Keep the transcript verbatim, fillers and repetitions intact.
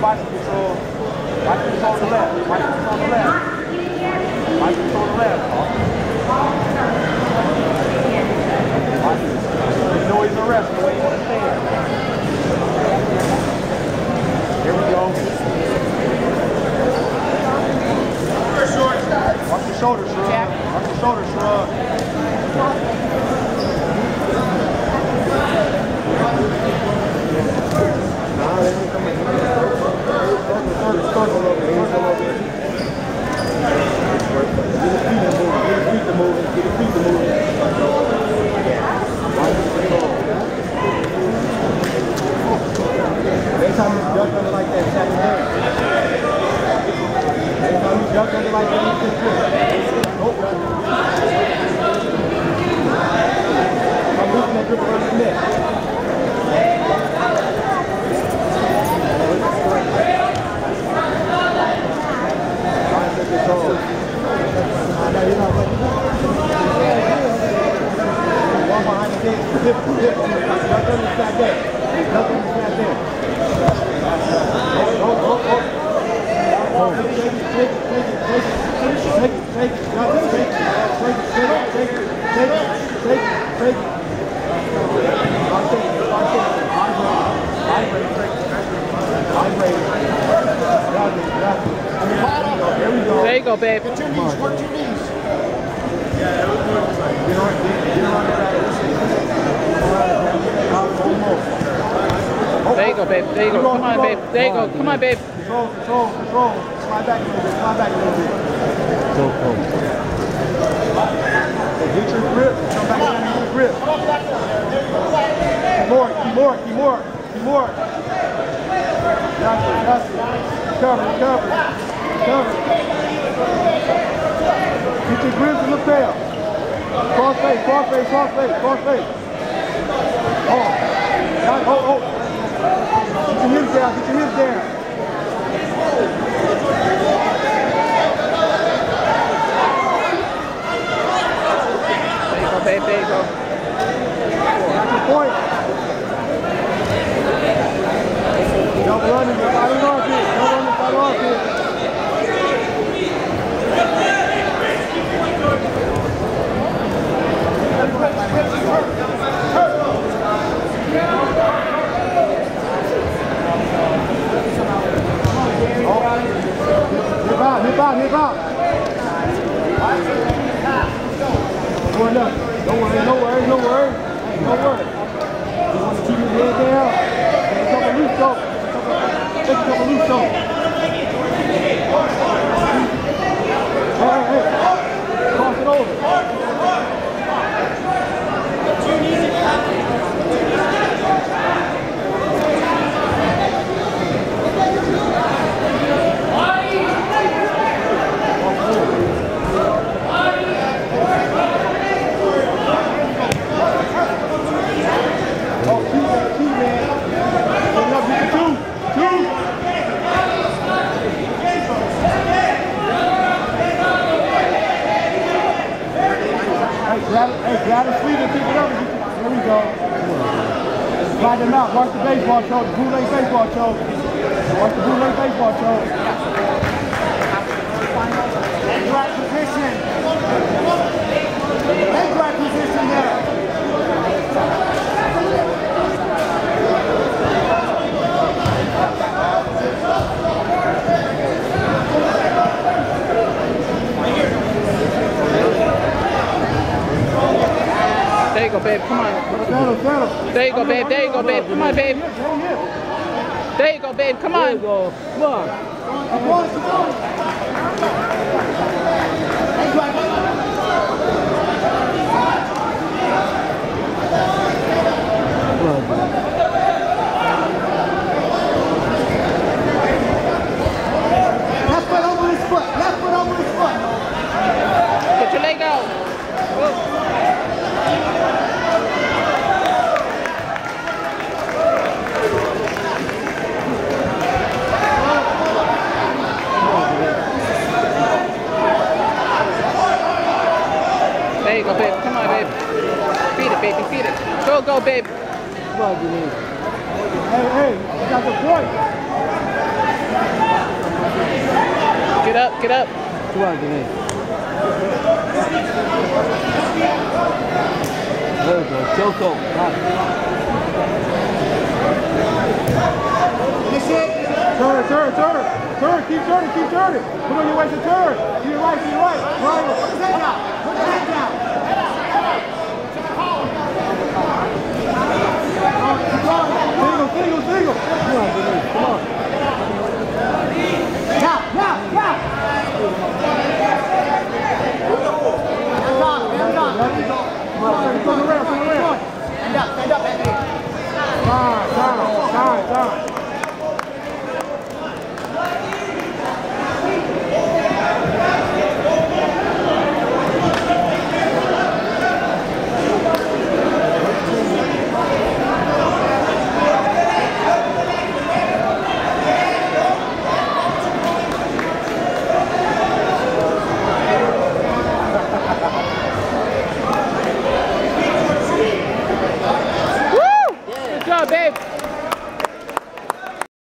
bicycle control. Bicycle control on the left. Bicycle control on the left. Bicycle control on the left. You know he's arrested the way you want to stand. There we go. Watch your shoulders, shrug. Watch your shoulders, shrug. Nah, let me come in. Start a little bit. Start a little bit. Get his feet to move. Get his feet to move. Get his feet to move. Next time you duck under like that, tap your hand. Next time you duck under like that, you just grip. Nope. I'm losing that grip around your neck. Control. One behind the head, dip, dip, duck under the side there. Duck under the side there. Oh, oh, oh, oh. Take it, take it, take it, take it, take it, take it, take it, take it, take it, take it, take it, take it, take it, take it. Lock it, lock it, vibrate, vibrate, vibrate. Got it, got it. There we go. There you go, babe. Get your knees, work your knees. Yeah, it was good. Get on, get on the back. There you go, babe. There you go. Come on, babe. There you go. Come on, babe. Control, control, control. Slide back a little bit. Slide back a little bit. So close. Get your grip. Come back down and get your grip. Keep more, keep more, keep more, keep more. Got it, got it. Cover, cover, cover. Get your grips in the tail. Cross face, cross face, cross face, cross face. Oh, got it. Oh, oh. Get your hips down, get your hips down. There you go, babe, there you go. That's your point. Don't run in the side of the armpit. Don't run in the side of the armpit. Hip out, hip out, hip out. Going up. Don't worry, no worry, no worry. No worry. You want to keep your head down. Take a couple loose though. Take a couple loose though. Hey, hey, hey. Cross it over. Grab it, hey, grab the sleeve and pick it up. There we go. Slide them out. Watch the baseball choke. The bootleg baseball choke. Watch the bootleg baseball choke. Leg drag position. Leg drag position there. There you go, babe. Come on. There you go, babe. There you go, babe. Come on, babe. There you go, babe. Come on. There you go. Come on. Left foot over his foot. Left foot over his foot. Put your leg out. Go. There you go, babe. Come on, babe. Feed it, baby. Feed it. Go, go, babe. Hey, hey, you got the point. Get up, get up. Come on, Denise. There we go. Choco. Turn, turn, turn. Turn, keep turning, keep turning. Come on, your way to turn. To your right, to your right. Right. Put your head down. Put your head down.